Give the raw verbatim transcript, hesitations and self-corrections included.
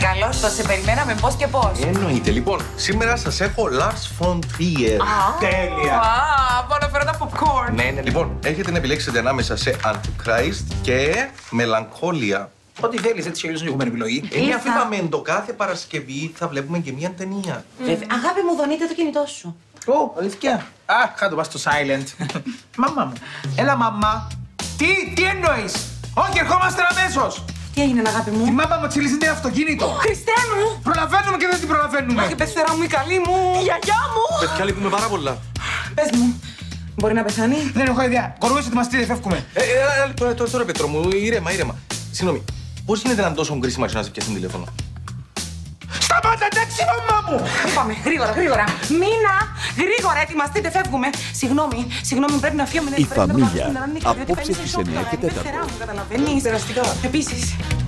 Καλώς το σε περιμέναμε πώς και πώς. Εννοείται. Λοιπόν, σήμερα σας έχω Lars von Trier. Τέλεια. Α, πάω να φέρω τα popcorn. Ναι, ναι. Λοιπόν, έχετε να επιλέξετε ανάμεσα σε Antichrist και Μελαγχόλια. Ό,τι θέλεις, έτσι κι αλλιώς δεν έχουμε επιλογή. Ε, αφού είπαμε το κάθε Παρασκευή θα βλέπουμε και μία ταινία. Βέβαια. Αγάπη μου, δονείτε το κινητό σου. Ω, αλήθεια. Α, κάτω πας στο silent. Μαμά μου. Έλα, μαμά. Τι, τι εννοείς. Όχι, ερχόμαστε αμέσως. Τι έγινε, αγάπη Η μου. μάμα μου τσιλίζει το αυτοκίνητο. Χριστέ μου. Προλαβαίνουμε και δεν την προλαβαίνουμε. Αχ, η πεθερά μου, η καλή μου. Η γιαγιά μου. Παιδιά, λείπουμε πάρα πολλά. Πες μου, μπορεί να πεθάνει. Δεν έχω ιδέα. Κορούες ετοιμαστείτε, φεύγουμε. Ε, ε, τώρα, τώρα, τώρα, Πέτρο μου, ήρεμα, ήρεμα. Συγγνώμη, πώς γίνεται να είναι τόσο κρίση να σε πιάσει τηλέφωνο. Σταμάτα, εντάξει, μαμά μου. Πάμε, γρήγορα, γρήγορα. Μίνα, γρήγορα, ετοιμαστείτε, φεύγουμε. Συγγνώμη, συγγνώμη, πρέπει να φύγουμε. Η Φαμίλια, απόψε στις εννιά και τέσσερα. Καταλαβαίνεις. Περαστικά. Επίσης.